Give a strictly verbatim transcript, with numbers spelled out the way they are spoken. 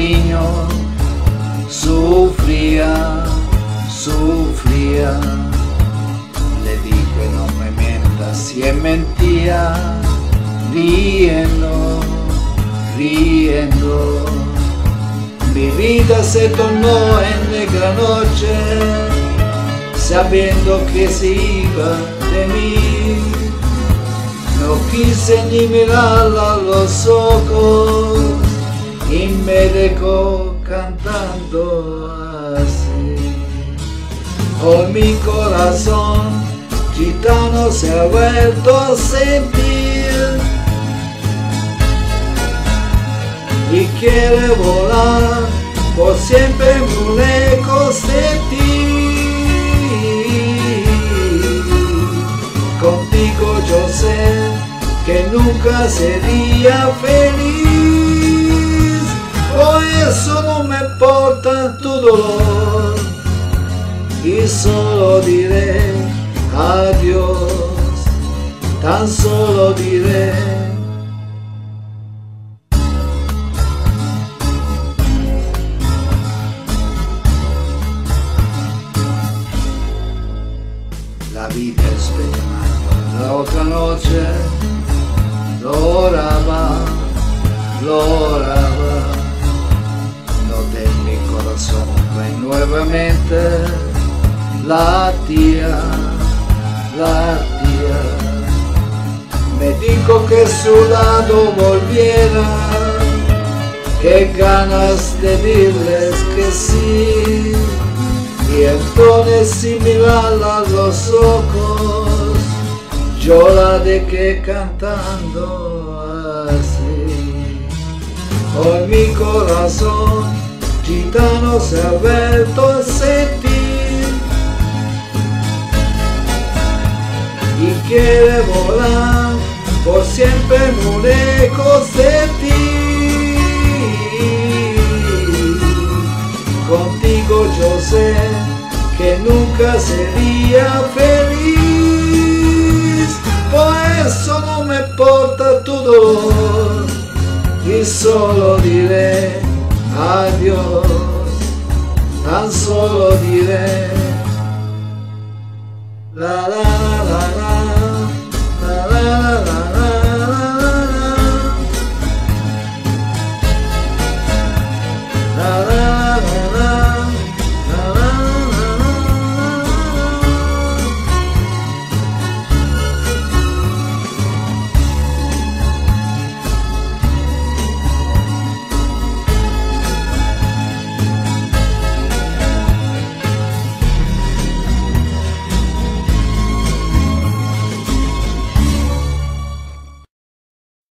cariño, sufría, sufría. Le dije no me mientas y él mentía, riendo, riendo. Mi vida se tornó en negra noche, sabiendo que se iba de mí. No quise ni mirarla a los ojos y me dejó cantando así. Hoy mi corazón gitano se ha vuelto a sentir y quiere volar por siempre muy lejos de ti. Contigo yo sé que nunca sería feliz, por eso no me importa tu dolor y solo diré adiós, tan solo diré. La vida es bella, la otra noche lo oraba, lo oraba. Noté mi corazón y nuevamente latía, latía. Me dijo que su lado volviera, que ganas de decirles que sí. Y entonces sin mirarla a los ojos, yo la dejé cantando así. Hoy mi corazón gitano se ha vuelto a sentir y quiere volar por siempre muy lejos de ti. Contigo yo sé que nunca sería feliz, por eso no me importa tu dolor y solo diré adiós, tan solo diré la la la.